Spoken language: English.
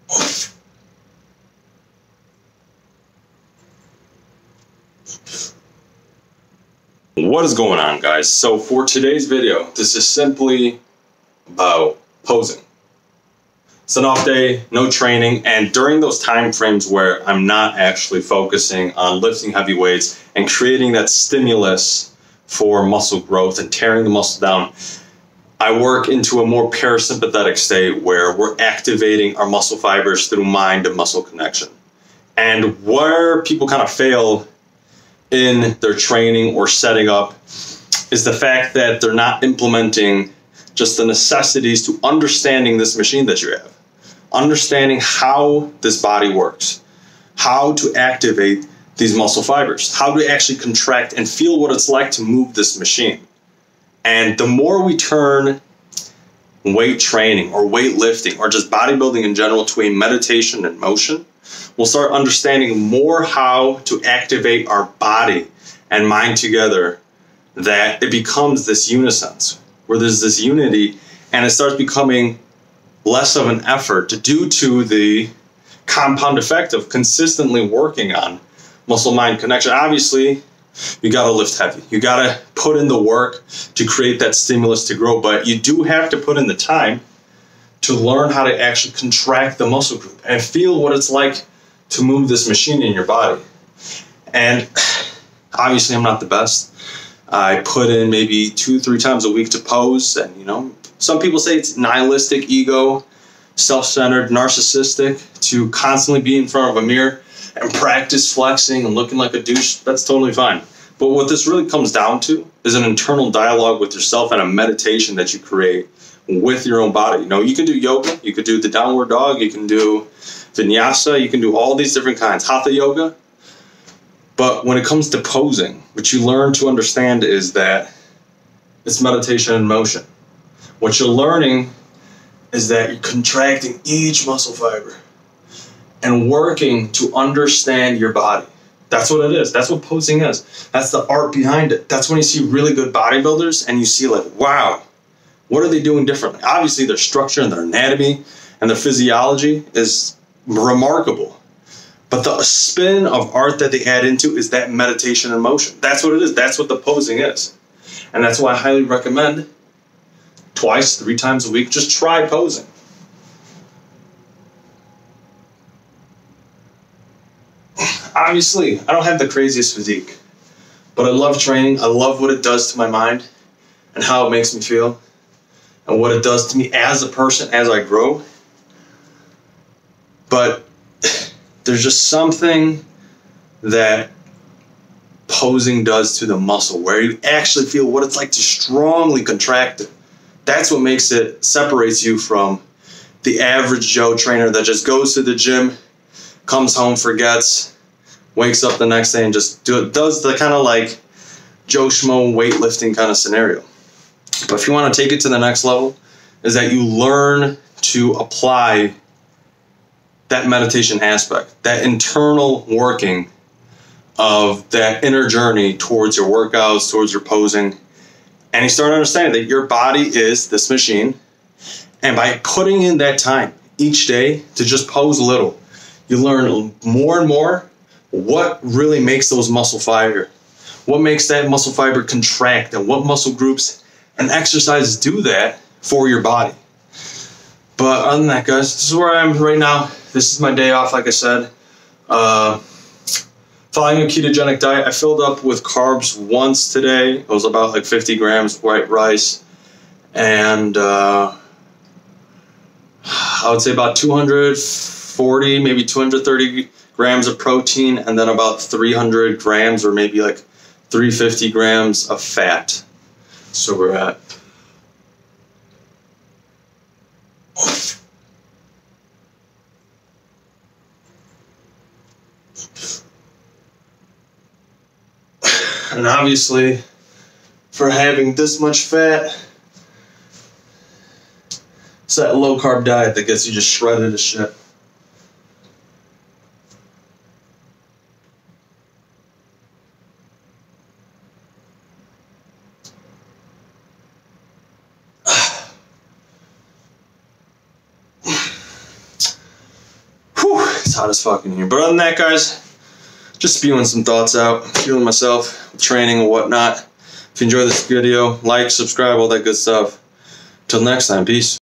What is going on, guys? So for today's video, this is simply about posing. It's an off day, no training, and during those time frames where I'm not actually focusing on lifting heavy weights and creating that stimulus for muscle growth and tearing the muscle down, I work into a more parasympathetic state where we're activating our muscle fibers through mind to muscle connection. And where people kind of fail in their training or setting up is the fact that they're not implementing just the necessities to understanding this machine that you have, understanding how this body works, how to activate these muscle fibers, how to actually contract and feel what it's like to move this machine. And the more we turn weight training or weightlifting or just bodybuilding in general to a meditation and motion, we'll start understanding more how to activate our body and mind together, that it becomes this unison where there's this unity and it starts becoming less of an effort due to the compound effect of consistently working on muscle-mind connection. Obviously, you got to lift heavy. You got to put in the work to create that stimulus to grow, but you do have to put in the time to learn how to actually contract the muscle group and feel what it's like to move this machine in your body. And obviously I'm not the best. I put in maybe 2-3 times a week to pose, and some people say it's nihilistic, ego, self-centered, narcissistic to constantly be in front of a mirror and practice flexing and looking like a douche. That's totally fine. But what this really comes down to is an internal dialogue with yourself and a meditation that you create with your own body. You can do yoga, you could do the downward dog, you can do vinyasa, you can do all these different kinds, hatha yoga. But when it comes to posing, what you learn to understand is that it's meditation in motion. What you're learning is that you're contracting each muscle fiber and working to understand your body. That's what it is. That's what posing is. That's the art behind it. That's when you see really good bodybuilders and you see like, wow, what are they doing differently? Obviously their structure and their anatomy and their physiology is remarkable. But the spin of art that they add into is that meditation and motion. That's what it is. That's what the posing is. And that's why I highly recommend 2-3 times a week, just try posing. Obviously, I don't have the craziest physique, but I love training. I love what it does to my mind and how it makes me feel and what it does to me as a person as I grow. But there's just something that posing does to the muscle where you actually feel what it's like to strongly contract it. That's what makes it, separates you from the average Joe trainer that just goes to the gym, comes home, forgets, wakes up the next day and just does the kind of like Joe Schmo weightlifting kind of scenario. But if you want to take it to the next level, is that you learn to apply that meditation aspect, that internal working of that inner journey towards your workouts, towards your posing, and you start understanding that your body is this machine. And by putting in that time each day to just pose a little, you learn more and more what really makes those muscle fiber, what makes that muscle fiber contract, and what muscle groups and exercises do that for your body. But other than that, guys, this is where I am right now. This is my day off, like I said. Following a ketogenic diet, I filled up with carbs once today. It was about like 50 grams white rice. And I would say about 240, maybe 230 grams of protein, and then about 300 grams or maybe like 350 grams of fat. So we're at and obviously for having this much fat, it's that low carb diet that gets you just shredded as shit. It's hot as fuck in here. But other than that, guys, just spewing some thoughts out, feeling myself, training and whatnot. If you enjoyed this video, like, subscribe, all that good stuff. Till next time, peace.